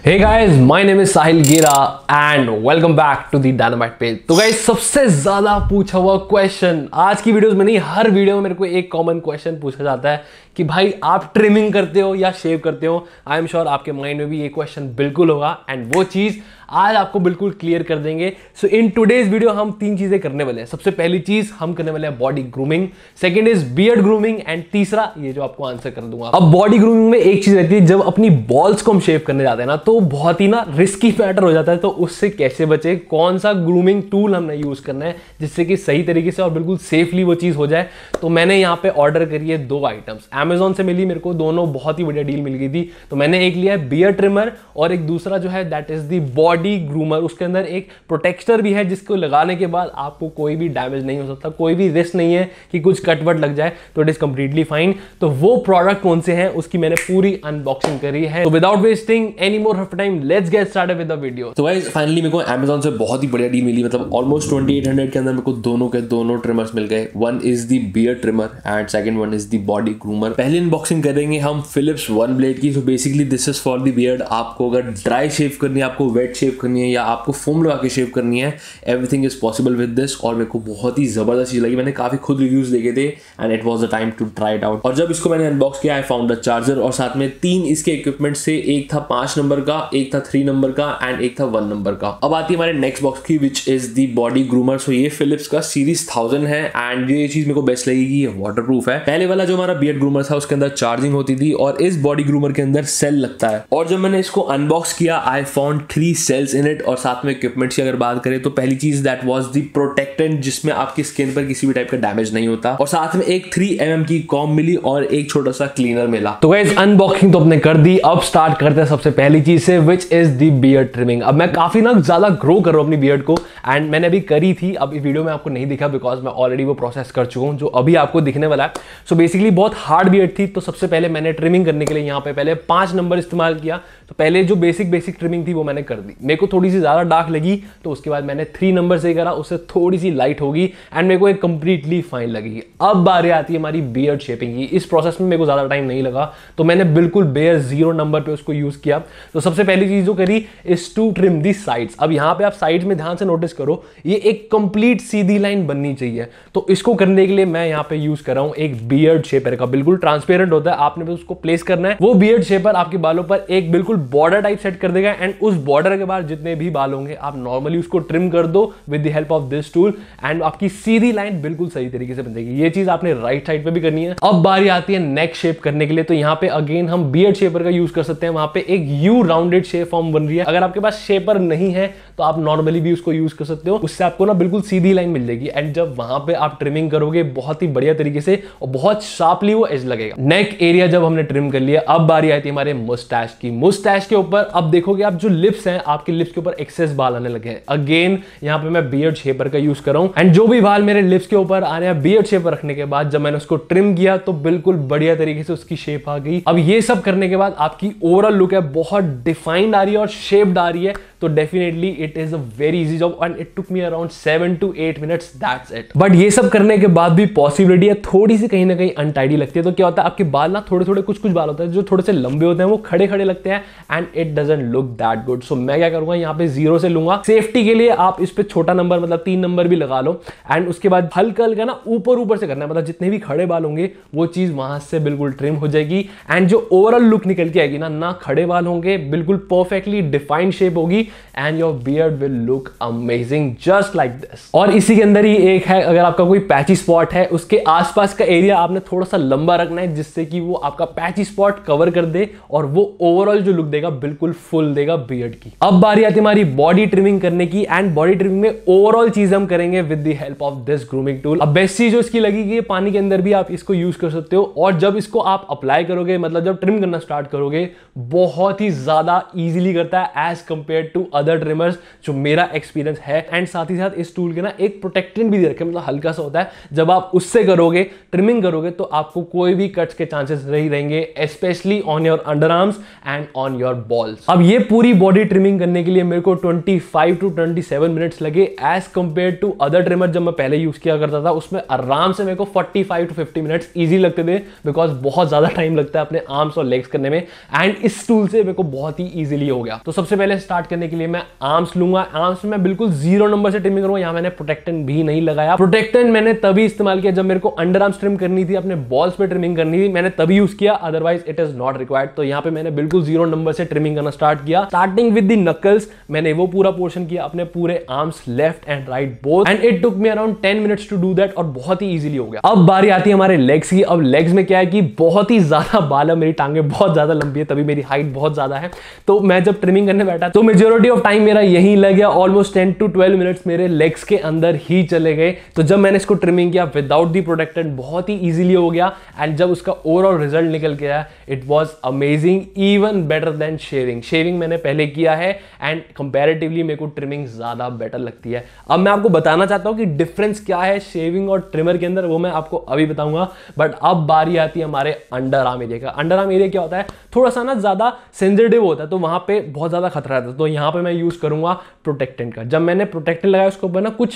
Hey guys, my name is Sahil Gera and welcome back to the Dynamite page। तो guys सबसे ज्यादा पूछा हुआ क्वेश्चन आज की वीडियोस में नहीं, हर वीडियो में मेरे को एक कॉमन क्वेश्चन पूछा जाता है कि भाई आप ट्रिमिंग करते हो या शेव करते हो। आई एम श्योर आपके माइंड में भी ये क्वेश्चन बिल्कुल होगा एंड वो चीज आज आपको बिल्कुल क्लियर कर देंगे। सो इन टुडेज वीडियो हम तीन चीजें करने वाले हैं। सबसे पहली चीज हम करने वाले हैं body grooming, second is beard grooming and तीसरा ये जो आपको आंसर कर दूंगा। अब बॉडी ग्रूमिंग में एक चीज रहती है, जब अपनी बॉल्स को हम शेव करने जाते हैं ना तो बहुत ही ना रिस्की मैटर हो जाता है। तो उससे कैसे बचे, कौन सा ग्रूमिंग टूल हमने यूज करना है जिससे कि सही तरीके से और बिल्कुल सेफली वो चीज हो जाए। तो मैंने यहाँ पे ऑर्डर करी है दो आइटम्स, Amazon से मिली मेरे को, दोनों बहुत ही बढ़िया डील मिल गई थी। तो मैंने एक लिया है बियर्ड ट्रिमर और एक दूसरा जो है that is the body groomer. उसके अंदर एक प्रोटेक्टर भी है जिसको लगाने के बाद आपको कोई भी डैमेज नहीं हो सकता, कोई भी रिस्क नहीं है कि कुछ कटवट लग जाए, तो इट इज कंप्लीटली फाइन। तो वो प्रोडक्ट कौन से हैं उसकी मैंने पूरी अनबॉक्सिंग करी है। तो without wasting any more of time let's get started with the video. तो गाइस फाइनली मेरे को Amazon से बहुत ही बढ़िया डील मिली, मतलब ऑलमोस्ट 2800 के अंदर मेरे को दोनों के दोनों ट्रिमर्स मिल गए। One is the beard trimmer and second one is the body groomer. पहले अनबॉक्सिंग करेंगे हम फिलिप्स वन ब्लेड की। So basically this is for the beard. आपको अगर ड्राई शेव करनी है, आपको वेट शेव करनी है या आपको फोम लगा के शेव करनी है, everything is possible with this. और मेरे को बहुत ही जबरदस्त चीज लगी, मैंने काफी खुद रिव्यूज देखे थे and it was the time to try it out. और जब इसको मैंने अनबॉक्स किया आई फाउंड द चार्जर और साथ में तीन इसके इक्विपमेंट से, एक था 5 नंबर का, एक था 3 नंबर का एंड एक था 1 नंबर का। अब आती है हमारे नेक्स्ट बॉक्स की which is the body groomer. So ये फिलिप्स का सीरीज 1000 है एंड ये चीज मेरे को बेस्ट लगी कि ये वाटरप्रूफ है। पहले वाला जो हमारा बियर्ड ग्रूमर था उसके अंदर चार्जिंग होती थी और इस बॉडी ग्रूमर के अंदर सेल लगता है। और जब मैंने इसको अनबॉक्स किया I found 3 cells in it. और साथ में इक्विपमेंट्स की अगर बात करें तो पहली चीज दैट वाज द प्रोटेक्टेंट जिसमें आपकी स्किन पर किसी भी टाइप का डैमेज नहीं होता, और साथ में एक 3 mm की कॉम्ब मिली और एक छोटा सा क्लीनर मिला। तो गाइस अनबॉक्सिंग तो अपने कर दी, अब स्टार्ट करते हैं सबसे पहली चीज से which is the beard trimming. अब मैं काफी ना ज्यादा ग्रो कर रहा हूं अपनी बियर्ड को एंड मैंने अभी करी थी, अब इस वीडियो में आपको नहीं दिखा बिकॉज मैं ऑलरेडी वो प्रोसेस कर चुका हूं जो अभी आपको दिखने वाला है। सो बेसिकली बहुत हार्ड बियर्ड थी, तो सबसे पहले मैंने ट्रिमिंग करने के लिए यहाँ पे पहले 5 नंबर इस्तेमाल किया। तो पहले जो बेसिक ट्रिमिंग थी वो मैंने कर दी, मेरे को थोड़ी सी ज्यादा डार्क लगी तो उसके बाद मैंने 3 नंबर से करा, उससे थोड़ी सी लाइट होगी एंड मेरे को एक कंप्लीटली फाइन लगेगी। अब बारी आती है हमारी बियर्ड शेपिंग की। इस प्रोसेस में मेरे को ज्यादा टाइम नहीं लगा तो मैंने बिल्कुल बेयर 0 नंबर पे उसको यूज किया। तो सबसे पहली चीज जो करी is to trim the sides. अब यहाँ पे आप साइड्स में ध्यान से नोटिस करो, ये एक कंप्लीट सीधी लाइन बननी चाहिए। तो इसको करने के लिए मैं यहाँ पे यूज कर रहा हूँ एक बियर्ड शेपर का, बिल्कुल ट्रांसपेरेंट होता है, आपने बस उसको प्लेस करना है। वो बियर्ड शेपर आपके बालों पर एक बिल्कुल बॉर्डर टाइप सेट कर देगा एंड उस बॉर्डर के बाद जितने भी बाल होंगे आप नॉर्मली उसको ट्रिम कर दो with the help of this tool and आपकी सीधी लाइन बिल्कुल सही तरीके से बन जाएगी। ये चीज आपने राइट साइड पे भी करनी है। अब बारी आती है नेक शेप करने के लिए। तो यहाँ पे अगेन हम बियर्ड शेपर का यूज कर सकते हैं। वहां पे एक यू राउंडेड शेप फॉर्म बन रही है, अगर आपके पास शेपर नहीं है तो आप नॉर्मली भी उसको यूज कर सकते हो, उससे आपको ना बिल्कुल सीधी लाइन मिल जाएगी एंड जब वहां पे आप ट्रिमिंग करोगे बहुत ही बढ़िया तरीके से और बहुत शार्पली वो एज लगेगा। नेक एरिया जब हमने ट्रिम कर लिया, अब बारी आती है हमारे मुस्टैच की। मुस्टैच के ऊपर अब देखोगे आप जो लिप्स हैं, आपके लिप्स के ऊपर एक्सेस बाल आने लगे हैं। अगेन यहाँ पे मैं बियर्ड शेपर का यूज कर रहा हूं एंड जो भी बाल मेरे लिप्स के ऊपर आ रहे हैं बियर्ड शेपर रखने के बाद जब मैंने उसको ट्रिम किया तो बिल्कुल बढ़िया तरीके से उसकी शेप आ गई। अब ये सब करने के बाद आपकी ओवरऑल लुक है बहुत डिफाइंड आ रही है और शेप्ड आ रही है। तो definitely it is a very easy job and it took me around 7 to 8 minutes, that's it. But ये सब करने के बाद भी पॉसिबिलिटी है थोड़ी सी कहीं ना कहीं अनटाइडी लगती है। तो क्या होता है आपके बाल ना थोड़े कुछ बाल होते हैं जो थोड़े से लंबे होते हैं, वो खड़े लगते हैं and it doesn't look that good. So मैं क्या करूंगा यहाँ पे 0 से लूंगा। सेफ्टी के लिए आप इस पे छोटा नंबर मतलब 3 नंबर भी लगा लो एंड उसके बाद हल्का ना ऊपर से करना है, मतलब जितने भी खड़े बाल होंगे वो चीज वहां से बिल्कुल ट्रिम हो जाएगी एंड जो ओवरऑल लुक निकल के आएगी ना खड़े बाल होंगे, बिल्कुल परफेक्टली डिफाइंड शेप होगी and your beard will look amazing just like this. और इसी के अंदर ही एक है, अगर आपका कोई पैची स्पॉट है उसके आसपास का एरिया आपने थोड़ा सा लंबा रखना है जिससे कि वो आपका पैची स्पॉट कवर कर दे और वो ओवरऑल जो लुक देगा बिल्कुल फुल देगा बियर्ड की। अब बारी आती है हमारी बॉडी ट्रिमिंग करने की एंड बॉडी ट्रिमिंग में ओवरऑल चीज हम करेंगे with the help of this grooming tool. अब बेस्ट चीज जो इसकी लगी कि पानी के अंदर भी आप इसको यूज कर सकते हो और जब इसको आप अप्लाई करोगे, मतलब जब ट्रिम करना स्टार्ट करोगे, बहुत ही ज्यादा इजीली करता है as compare to to other trimmers जो मेरा एक्सपीरियंस है। एंड साथ ही साथ इस टूल के ना एक प्रोटेक्टेंट भी दे रखे, मतलब हल्का सा होता है, जब आप उससे करोगे ट्रिमिंग करोगे तो आपको कोई भी कट्स के चांसेस नहीं रहेंगे, specially on your under arms and on your balls. अब ये पूरी बॉडी ट्रिमिंग करने के लिए मेरे को 25 to 27 मिनट्स लगे as compare to other trimmer जब मैं पहले यूज किया करता था, उसमें आराम से मेरे को 45 to 50 मिनट्स इजी लगते थे, बिकॉज बहुत ज्यादा टाइम लगता है अपने आर्म्स और लेग्स करने में। एंड इस टूल से मेरे को बहुत ही इजीली हो गया। तो सबसे पहले स्टार्ट करने के लिए मैं आर्म्स लूंगा। आर्म्स में मैं बिल्कुल 0 नंबर से ट्रिमिंग करूंगा। यहां मैंने प्रोटेक्टेंट भी नहीं लगाया। प्रोटेक्टेंट मैंने तभी इस्तेमाल किया जब मेरे को अंडर आर्म्स ट्रिम करनी थी, अपने बॉल्स पे ट्रिमिंग करनी थी, मैंने तभी यूज किया, otherwise it is not required. तो यहां पे मैंने बिल्कुल 0 नंबर से ट्रिमिंग करना स्टार्ट किया। स्टार्टिंग विद द नकल्स मैंने वो पूरा पोर्शन किया अपने पूरे arms, left and right both, and it took me around 10 minutes to do that, और बहुत ही इजीली हो गया। अब बारी आती है हमारे लेग्स की। अब लेग्स में क्या है कि बहुत ही ज्यादा बाल है, मेरी टांगे बहुत ज्यादा लंबी है, तभी मेरी हाइट बहुत ज्यादा है। तो मैं जब ट्रिमिंग करने बैठा तो मेजॉरिटी ऑफ टाइम मेरा यही लग गया, ऑलमोस्ट 10 to 12 मिनट्स मेरे लेग्स के अंदर ही चले गए। तो जब मैंने इसको ट्रिमिंग किया विदाउट दी प्रोटेक्टेंट, बहुत ही इजीली हो गया। एंड जब उसका ओवरऑल रिजल्ट निकल के आया, it was amazing, even better than shaving. Shaving मैंने पहले किया है एंड कंपैरेटिवली मेरे को ट्रिमिंग ज्यादा बेटर लगती है। अब मैं आपको बताना चाहता हूं कि डिफरेंस क्या है शेविंग और ट्रिमर के अंदर, वो मैं आपको अभी बताऊंगा। बट अब बारी आती है हमारे अंडर आर्म एरिया का। अंडर आर्म एरिया क्या होता है, थोड़ा सा ना ज्यादा सेंसिटिव होता है, तो वहां पे बहुत ज्यादा खतरा रहता है। तो यहां पे मैं यूज करूंगा प्रोटेक्टेंट का। जब मैंने प्रोटेक्टेंट लगाया उसके ऊपर ना कुछ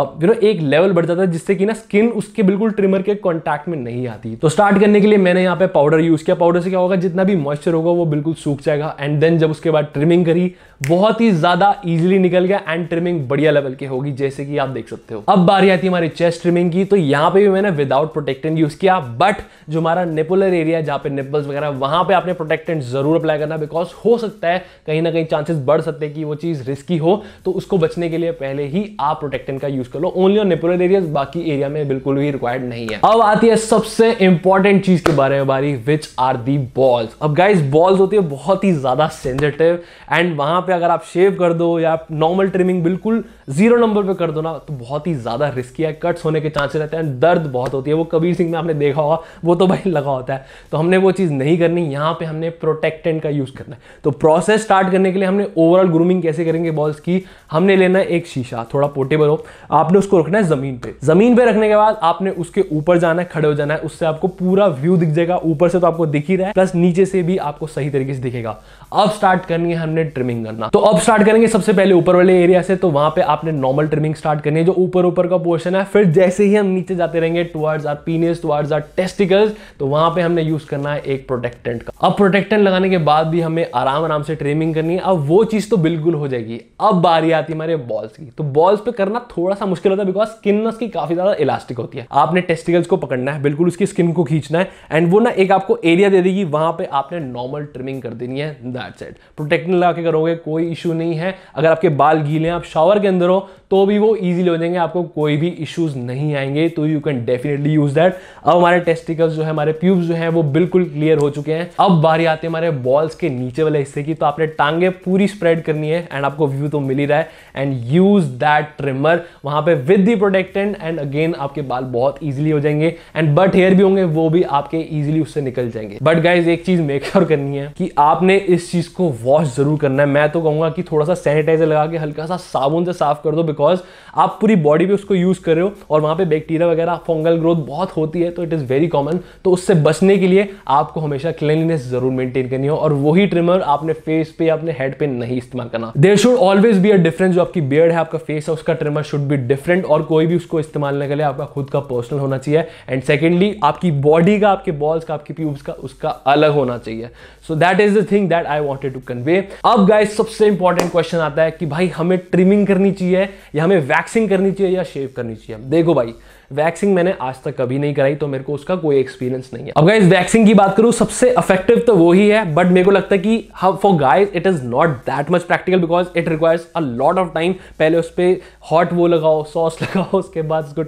एक लेवल बढ़ जाता है, जिससे कि ना स्किन उसके बिल्कुल ट्रिमर के कॉन्टैक्ट में नहीं आती। तो स्टार्ट करने के लिए मैंने यहाँ पे पाउडर यूज किया। पाउडर से क्या होगा, जितना भी मॉइस्चर होगा वो बिल्कुल सूख जाएगा। एंड देन जब उसके बाद ट्रिमिंग करी, बहुत ही ज्यादा इजीली निकल गया एंड ट्रिमिंग बढ़िया लेवल की होगी, जैसे कि आप देख सकते हो। अब बारी आती है हमारी चेस्ट ट्रिमिंग की। तो यहाँ पे भी मैंने विदाउट प्रोटेक्टेंट यूज किया, बट जो हमारा निपुलर एरिया जहाँ पे निपल्स वगैरह, वहां पे आपने प्रोटेक्टेंट जरूर अप्लाई करना, बिकॉज हो सकता है कहीं ना कहीं चांसेस बढ़ सकते हैं कि वो चीज रिस्की हो। तो उसको बचने के लिए पहले ही आप प्रोटेक्टेंट का यूज कर लो, ओनली ऑन निपुलर एरियाज, बाकी एरिया में बिल्कुल भी रिक्वायर्ड नहीं है। अब आती है सबसे इंपॉर्टेंट चीज के बारे में बारी, विच आर दी बॉल्स। अब गाइस बॉल्स होती है बहुत ही ज्यादा सेंसिटिव, एंड वहां पे अगर आप शेव कर दो या नॉर्मल ट्रिमिंग बिल्कुल 0 नंबर पे कर दो ना, तो बहुत ही ज्यादा रिस्की है, कट्स होने के चांसेस रहते हैं, दर्द बहुत होती है। वो कबीर सिंह में आपने देखा होगा, वो तो भाई लगा होता है। तो हमने वो चीज नहीं करनी, यहाँ पे हमने प्रोटेक्टेंट का यूज करना है। तो प्रोसेस स्टार्ट करने के लिए हमने ओवरऑल ग्रूमिंग कैसे करेंगे बॉल्स की, हमने लेना है एक शीशा, थोड़ा पोर्टेबल हो, आपने उसको रखना है जमीन पे। जमीन पे रखने के बाद आपने उसके ऊपर जाना है, खड़े हो जाना है, उससे आपको पूरा व्यू दिख जाएगा। ऊपर से तो आपको दिख ही रहा है, प्लस नीचे से भी आपको सही तरीके से दिखेगा। अब स्टार्ट करनी है हमने ट्रिमिंग करना। तो अब स्टार्ट करेंगे सबसे पहले ऊपर वाले एरिया से। तो वहां पे आपने नॉर्मल ट्रिमिंग स्टार्ट करनी है, जो ऊपर का पोर्शन है। फिर जैसे ही हम नीचे जाते रहेंगे towards our penis, towards our testicles, तो वहां पे हमने यूज करना है एक प्रोटेक्टेंट का। अब प्रोटेक्टेंट लगाने के बाद भी हमें आराम से ट्रिमिंग करनी है। अब वो चीज तो बिल्कुल हो जाएगी। अब बारी आती है हमारे बॉल्स की। तो बॉल्स पे करना थोड़ा सा मुश्किल होता है, बिकॉज स्किन उसकी काफी ज्यादा इलास्टिक होती है। आपने टेस्टिकल्स को पकड़ना है, बिल्कुल उसकी स्किन को खींचना है, एंड वो ना एक आपको एरिया दे देगी, वहां पे आपने नॉर्मल ट्रिमिंग कर देनी है। That's it. प्रोटेक्टेंट लगा के करोगे कोई इशू नहीं है। अगर आपके बाल गीले हैं, आप शावर के अंदर हो, तो भी वो इजीली हो जाएंगे, आपको कोई भी इश्यूज नहीं आएंगे। तो you can definitely use that. अब हमारे टेस्टिकल्स जो है, हमारे प्यूब्स जो है, वो बिल्कुल क्लियर हो चुके हैं। अब बारी आती है हमारे बॉल्स के नीचे वाले हिस्से की। तो आपने टांगे पूरी स्प्रेड करनी है, एंड आपको व्यू तो मिल ही रहा है, एंड यूज दैट ट्रिमर वहां पे with the protectant, and again आपके बाल बहुत इजीली हो जाएंगे। एंड बट हेयर भी होंगे, वो भी आपके इजीली उससे निकल जाएंगे। बट गाइज एक चीज मेक श्योर करनी है कि आपने इस चीज को वॉश जरूर करना है। मैं तो कहूंगा कि थोड़ा सा सैनिटाइजर लगा के हल्का सा साबुन से साफ कर दो, बिकॉज आप पूरी बॉडी पे उसको यूज कर रहे हो, और वहां पे बैक्टीरिया वगैरह, फंगल ग्रोथ बहुत होती है, तो इट इज वेरी कॉमन। तो उससे बचने के लिए आपको हमेशा क्लीनलीनेस जरूर मेंटेन करनी हो, और वही ट्रिमर आपने फेस पे या अपने हेड पे नहीं इस्तेमाल करना। There should always be a difference. जो आपकी बियर्ड है, आपका फेस है, उसका ट्रिमर शुड बी डिफरेंट, और कोई भी उसको इस्तेमाल करने के लिए आपका खुद का पर्सनल होना चाहिए। एंड सेकेंडली आपकी बॉडी का, आपके बॉल्स का, आपके प्यूब्स का, उसका अलग होना चाहिए। So that is the thing that I wanted to convey. अब गाइस सबसे इंपॉर्टेंट क्वेश्चन आता है कि भाई हमें ट्रिमिंग करनी चाहिए या हमें वैक्सिंग करनी चाहिए या शेव करनी चाहिए। देखो भाई, वैक्सिंग मैंने आज तक कभी नहीं कराई, तो मेरे को उसका कोई एक्सपीरियंस नहीं है। अब गाइस वैक्सिंग की बात करूं, सबसे इफेक्टिव तो वो ही है, बट मेरे को लगता है कि for guys it is not that much practical, because it requires a lot of time. पहले उस पर हॉट वो लगाओ, सॉस लगाओ, उसके बाद उसको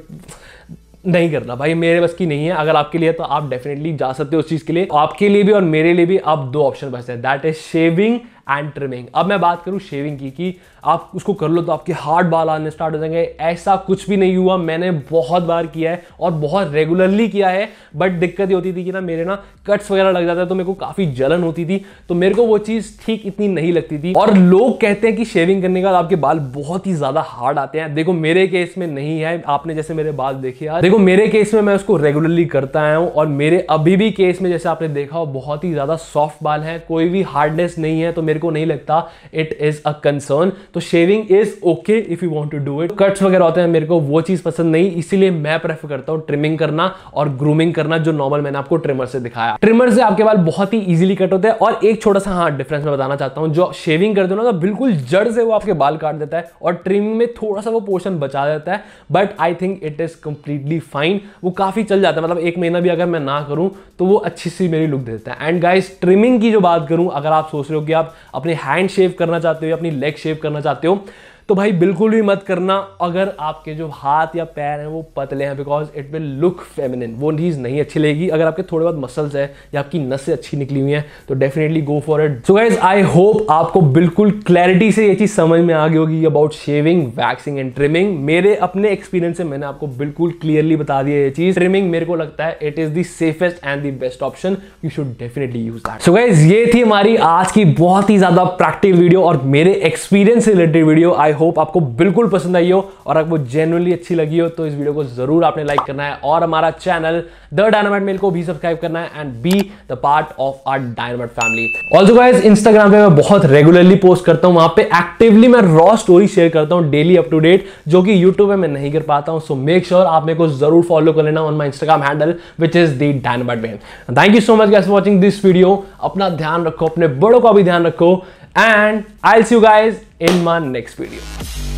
नहीं करना भाई, मेरे बस की नहीं है। अगर आपके लिए तो आप डेफिनेटली जा सकते हो उस चीज के लिए। आपके लिए भी और मेरे लिए भी आप दो ऑप्शन बचते हैं, that is shaving and trimming. अब मैं बात करूं शेविंग की कि आप उसको कर लो तो आपके हार्ड बाल आने स्टार्ट हो जाएंगे, ऐसा कुछ भी नहीं हुआ। मैंने बहुत बार किया है और बहुत रेगुलरली किया है, बट दिक्कत ये होती थी कि ना मेरे ना कट्स वगैरह लग जाता है तो मेरे को काफी जलन होती थी, तो मेरे को वो चीज ठीक इतनी नहीं लगती थी। और लोग कहते हैं कि शेविंग करने के बाद आपके बाल बहुत ही ज्यादा हार्ड आते हैं। देखो मेरे केस में नहीं है, आपने जैसे मेरे बाल देखे यार, देखो मेरे केस में मैं उसको रेगुलरली करता आया हूं और मेरे अभी भी केस में जैसे आपने देखा हो बहुत ही ज्यादा सॉफ्ट बाल है, कोई भी हार्डनेस नहीं है, तो मेरे को नहीं लगता इट इज अ कंसर्न। तो shaving is okay if you want to do it. Cuts वगैरह होते हैं, मेरे को वो चीज पसंद नहीं, इसीलिए मैं प्रेफर करता हूं ट्रिमिंग करना और ग्रूमिंग करना, जो नॉर्मल मैंने आपको ट्रिमर से दिखाया। ट्रिमर से आपके बाल बहुत ही इजीली कट होते हैं। और एक छोटा सा हाँ डिफरेंस मैं बताना चाहता हूं, जो शेविंग करते हो ना तो बिल्कुल जड़ से वो आपके बाल काट देता है और ट्रिमिंग में थोड़ा सा वो पोर्शन बचा देता है, but I think it is completely fine. वो काफी चल जाता है, मतलब 1 महीना भी अगर मैं ना करूं तो वो अच्छी सी मेरी लुक देता है। एंड गाइस ट्रिमिंग की जो बात करूं, अगर आप सोच रहे हो कि आप अपने हैंड शेव करना चाहते हो या अपनी लेग शेव करना चाहते हो, तो भाई बिल्कुल भी मत करना अगर आपके जो हाथ या पैर हैं वो पतले हैं, because it will look feminine. वो चीज नहीं अच्छी लगेगी। अगर आपके थोड़े बहुत मसल्स है या आपकी नसें अच्छी निकली हुई हैं तो definitely go for it. So guys I hope आपको बिल्कुल क्लैरिटी से ये चीज समझ में आ गई होगी about shaving, waxing and trimming. मेरे अपने एक्सपीरियंस से मैंने आपको बिल्कुल क्लियरली बता दिया ये चीज। ट्रिमिंग मेरे को लगता है it is the safest and the best option, you should definitely use that. So guys ये थी हमारी आज की बहुत ही ज्यादा प्रैक्टिकल वीडियो और मेरे एक्सपीरियंस से रिलेटेड वीडियो। आई होप आपको बिल्कुल पसंद आई हो और आपको जेन्युइनली अच्छी लगी हो तो इस वीडियो को जरूर आपने लाइक करना है और हमारा चैनल द डायनामाइट मेल को भी सब्सक्राइब करना है and be the part of our Dynamite family. Also guys Instagram पे मैं बहुत रेगुलरली पोस्ट करता हूं, वहां पे एक्टिवली मैं रॉ स्टोरी शेयर करता हूं डेली अप टू डेट, जो कि यूट्यूब पे मैं नहीं कर पाता हूं। सो मेक श्योर आप मेरे को जरूर फॉलो कर लेना on my Instagram handle which is the Dynamite Male. Thank you so much guys for watching this video. अपना ध्यान रखो, अपने बड़ों का भी ध्यान रखो and I will see you guys in my next video.